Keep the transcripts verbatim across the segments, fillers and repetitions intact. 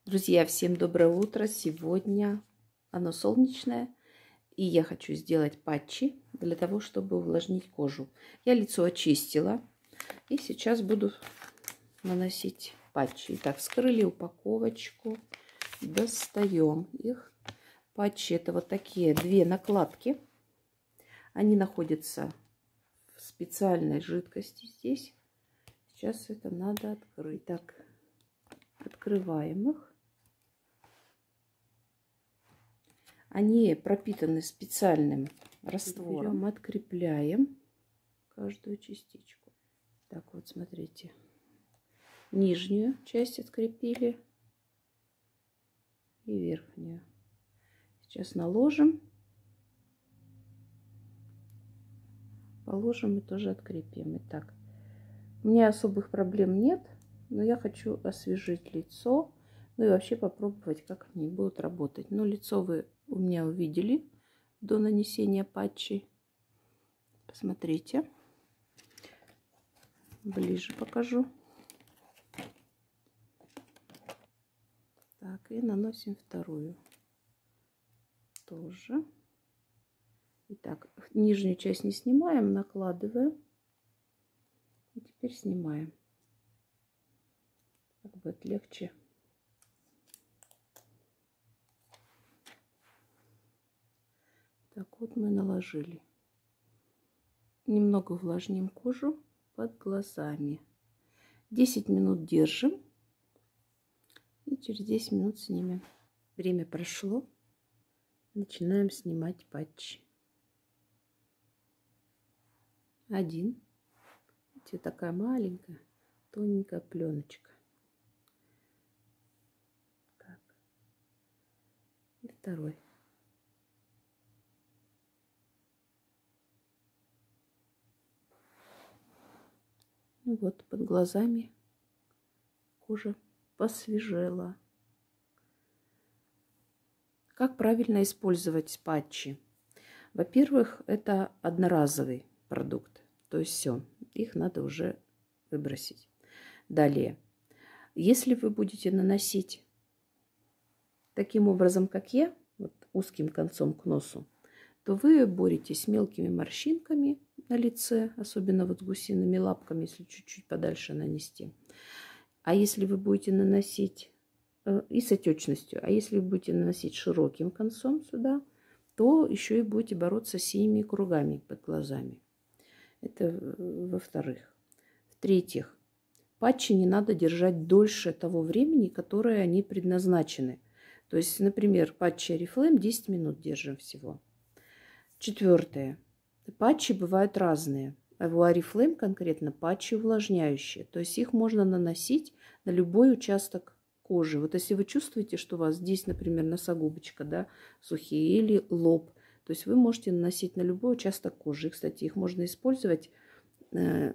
Друзья, всем доброе утро! Сегодня оно солнечное, и я хочу сделать патчи для того, чтобы увлажнить кожу. Я лицо очистила, и сейчас буду наносить патчи. Итак, вскрыли упаковочку, достаем их. Патчи — это вот такие две накладки. Они находятся в специальной жидкости здесь. Сейчас это надо открыть. Так, открываем их. Они пропитаны специальным раствором. Берем, открепляем каждую частичку. Так вот, смотрите. Нижнюю часть открепили и верхнюю. Сейчас наложим. Положим и тоже открепим. Итак, у меня особых проблем нет, но я хочу освежить лицо. Ну и вообще попробовать, как они будут работать. Но лицо вы у меня увидели до нанесения патчей. Посмотрите. Ближе покажу. Так, и наносим вторую. Тоже. Итак, нижнюю часть не снимаем, накладываем. И теперь снимаем. Так будет легче. Так вот мы наложили. Немного увлажним кожу под глазами. десять минут держим. И через десять минут снимем. Время прошло. Начинаем снимать патчи. Один. Видите, такая маленькая, тоненькая пленочка. Так. И второй. Ну вот, под глазами кожа посвежела. Как правильно использовать патчи? Во-первых, это одноразовый продукт. То есть все, их надо уже выбросить. Далее, если вы будете наносить таким образом, как я, вот узким концом к носу, то вы боретесь с мелкими морщинками на лице, особенно вот с гусиными лапками, если чуть-чуть подальше нанести. А если вы будете наносить э, и с отечностью, а если вы будете наносить широким концом сюда, то еще и будете бороться с синими кругами под глазами. Это во-вторых. В-третьих, патчи не надо держать дольше того времени, которое они предназначены. То есть, например, патчи Oriflame десять минут держим всего. Четвертое. Патчи бывают разные. У Oriflame конкретно патчи увлажняющие. То есть их можно наносить на любой участок кожи. Вот если вы чувствуете, что у вас здесь, например, носогубочка, да, сухие, или лоб, то есть вы можете наносить на любой участок кожи. И, кстати, их можно использовать, э,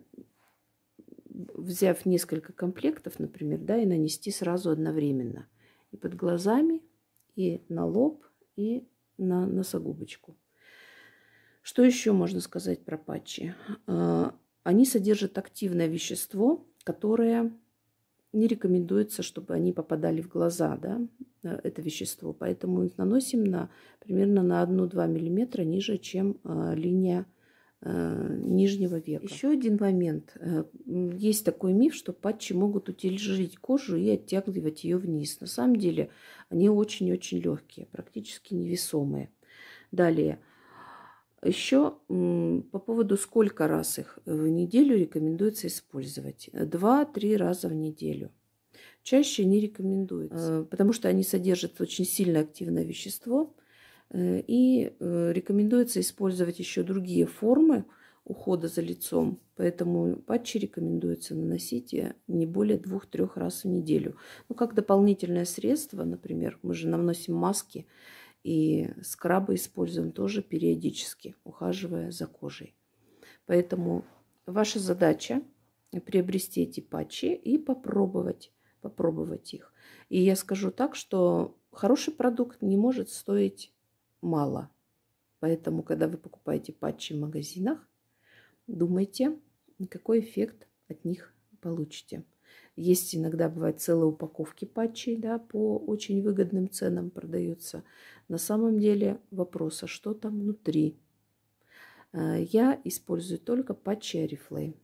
взяв несколько комплектов, например, да, и нанести сразу одновременно. И под глазами, и на лоб, и на носогубочку. Что еще можно сказать про патчи? Они содержат активное вещество, которое не рекомендуется, чтобы они попадали в глаза, да, это вещество. Поэтому их наносим на, примерно на один-два миллиметра ниже, чем линия нижнего века. Еще один момент. Есть такой миф, что патчи могут утяжелить кожу и оттягивать ее вниз. На самом деле они очень-очень легкие, практически невесомые. Далее. Еще по поводу, сколько раз их в неделю рекомендуется использовать. Два-три раза в неделю. Чаще не рекомендуется, потому что они содержат очень сильно активное вещество. И рекомендуется использовать еще другие формы ухода за лицом. Поэтому патчи рекомендуется наносить не более двух-трех раз в неделю. Ну, как дополнительное средство, например, мы же наносим маски. И скрабы используем тоже периодически, ухаживая за кожей. Поэтому ваша задача приобрести эти патчи и попробовать, попробовать их. И я скажу так, что хороший продукт не может стоить мало. Поэтому, когда вы покупаете патчи в магазинах, думайте, какой эффект от них получите. Есть иногда, бывает, целые упаковки патчей, да, по очень выгодным ценам продаются. На самом деле вопрос, а что там внутри? Я использую только патчи Oriflame.